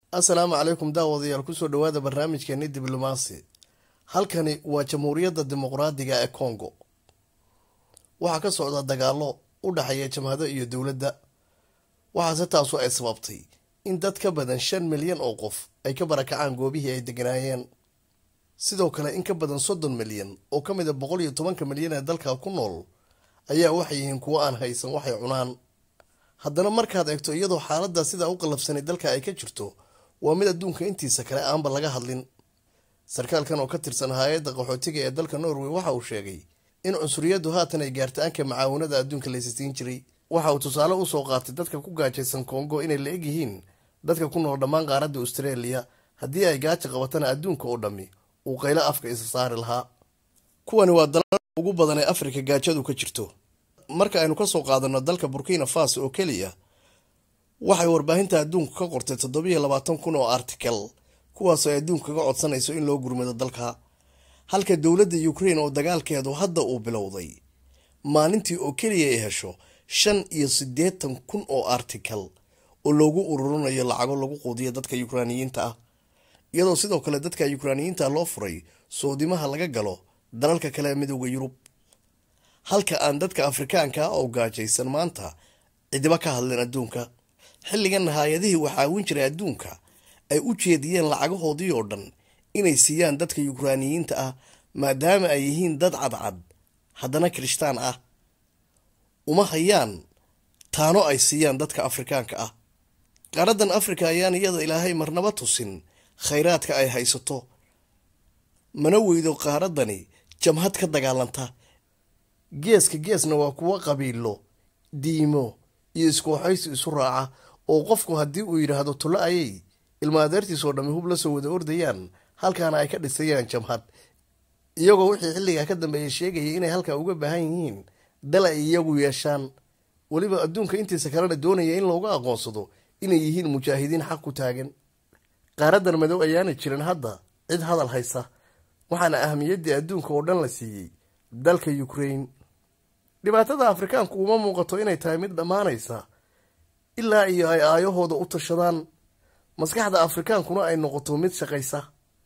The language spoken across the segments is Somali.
Assalaamu calaykum daawadayaal kusoo dhawaada barnaamijkeeni diblomaasi. Halkani waa Jamhuuriyadda Dimuqraadiga ee Congo. Waxaa ka socda dagaallo u dhaxeeya jamhado iyo dowladda. Waxaase taasu ay sababtay in dad ka badan 5 milyan oo qof ay ka barakacaan goobihii ay deganaayeen. Sidoo kale in ka badan 30 milyan oo ka mid ah 110 milyan ee dalka ku nool ayaa waxay yihiin kuwo aan haysan waxay cunaan. Haddana markaad eegto iyadoo xaaladda sida u qalafsanay dalka ay ka jirto waa mid adduunka intiisa kale aanba laga hadlin. Sarkaalkan oo ka tirsan hay'adda qaxootiga ee dalka Norway waxa uu sheegay in cunsuriyadu haatan ay gaartay anka macaawinada adduunka la siin jiray. Waxa uu tusaale u soo qaatay dadka ku gaajaysan Congo inay la eg yihiin dadka ku nool dhammaan qaaradda Australia haddii ay gaajo qabatana adduunka oo dhammi uu qaylo afka isa saari lahaa. Kuwani waa dalalka ugu badan ee Afrika gaajadu ka jirto. Marka aynu ka soo qaadano dalka Burkina Faso oo kaliya waxay warbaahinta adduunka ka qortay 27,000 oo article kuwaas oo adduunka ka codsanayso in loo gurmado dalka, halka dowladda Ukraine oo dagaalkeedu hadda uu bilowday maalintii oo kaliya ay hesho 85,000 oo article oo loogu ururinayo lacago lagu quudiyo dadka Ukrainiyiinta ah, iyadoo sidoo kale dadka Ukrainiyiinta loo furay soodimaha laga galo dalalka kale ee midowga Yurub, halka aan dadka Afrikaanka oo gaajaysan maanta cidiba ka hadleen adduunka. Xilligan hay'adihii waxaa caawin jiray adduunka ay u jeediyeen lacagahoodii oo dhan inay siiyaan dadka Ukrainiyiinta ah maadaama ay yihiin dad cadcad haddana Kirishtaan ah. Uma hayaan taano ay siiyaan dadka Afrikaanka ah. Qaaradan Afrika ayaan iyada Ilaahay marnaba tusin khayraadka ay haysato, mana weydo qaaradani jamhad ka dagaalanta. Geesna waa kuwa qabiilo, diimo iyo iskooxaysi isu raaca oo qofku haddii uu yiraahdo tulo ayay ilma adeertiis oo dhammi hub la soo wada ordayaan halkaana ay ka dhisayaan jamhad, iyagoo wixii xilliga ka dambeeyay sheegayay inay halka uga baahan yihiin dal ay iyagu yeeshaan, waliba adduunka intiisa kalena doonaya in looga aqoonsado inay yihiin mujaahidiin xaq ku taagan. qaaradan madow ayaana jirin hadda cid hadal haysa, waxaana ahamiyaddii adduunka oo dhan la siiyey dalka Ukraine. dhibaatada Afrikaanku uma muuqato inay tahay mid dhammaanaysa ilaa iyo ay aayahooda u tashadaan, maskaxda Afrikaankuna ay noqoto mid shaqaysa,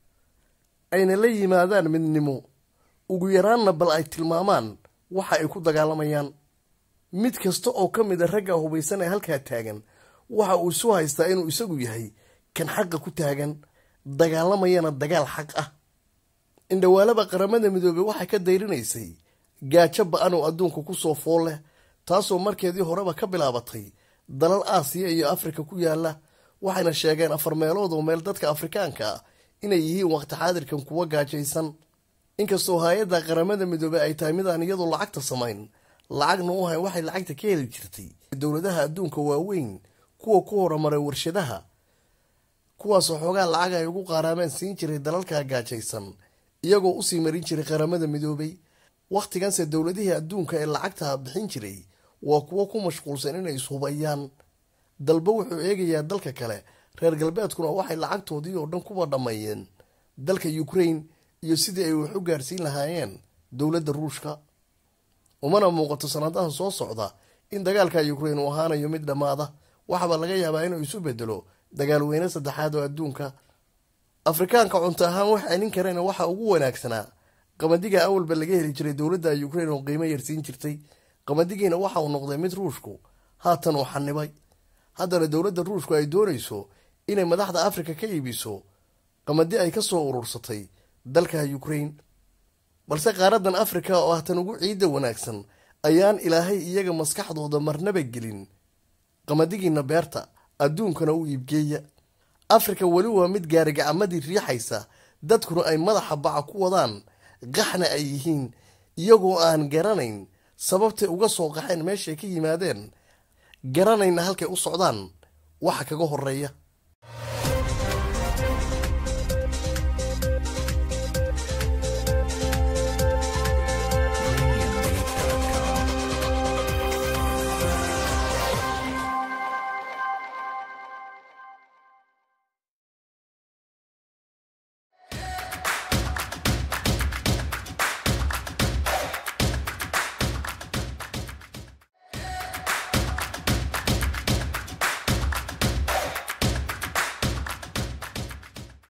ayna la yimaadaan midnimo, ugu yaraanna bal ay tilmaamaan waxa ay ku dagaalamayaan. mid kasta oo ka mid ah ragga hubaysan ee halkaa taagan waxa uu isu haystaa inuu isagu yahay kan xaqa ku taagan, dagaalamayana dagaal xaq ah. indhawaalaba qaramada midoobay waxay ka dayrinaysay gaajo ba'an oo adduunka ku soo fool leh, taasoo markeedii horeba ka bilaabatay dalal Aasiya iyo Afrika ku yaala, waxayna sheegeen 4 meelood oo meel dadka Afrikaanka ah inay yihiin waqti xaadirkan kuwa gaajaysan. inkastoo hay'adda qaramada midoobay ay tahay mid aan iyadu lacagta samayn, lacagna u hay waxay lacagta ka heli jirtay dowladaha adduunka waaweyn, kuwa ku horumaray warshadaha, kuwaasoo xoogaa lacag ay ugu qaaraameen siin jiray dalalka gaajaysan iyagoo u sii marin jiray qaramada midoobay. waqtiganse dowladihii adduunka ee lacagta bixin jiray waa kuwo ku mashquulsan inay ishubayaan. dalba wuxuu eegayaa dalka kale, reer galbeedkuna waxay lacagtoodii oo dhan kuba dhammeeyeen dalka Ukraine iyo sidii ay wax u gaarsiin lahaayeen dowladda Ruushka. umana muuqato sanadaha soo socda in dagaalka Ukraine uu ahaanayo mid dhamaada, waxaba laga yaabaa inuu isu bedelo dagaal weyne saddexaad oo adduunka. Afrikaanka cunto ahaan wax celin kareen waxa ugu wanaagsanaa qamadiga awalba laga heli jiray dowladda Ukraine oo qiimo yar siin jirtay. qamadigiina waxa uu noqday mid Ruushku haatan uu xanibay. haddana dowladda Ruushku ay doonayso inay madaxda Afrika ka iibiso qamadi ay ka soo urursatay dalka Ukraine. balse qaaradan Afrika oo haatan ugu ciida wanaagsan ayaan Ilaahay iyaga maskaxdooda marnaba gelin qamadigiina beerta adduunkana u iibgeeya. Afrika wali waa mid gaari gacmadii riixaysa, dadkuna ay madaxa baca ku wadaan, qaxna ay yihiin iyagoo aan garanayn sababtay uga soo qaxeen meeshay ka yimaadeen, garanayna halkay u socdaan waxa kaga horeeya.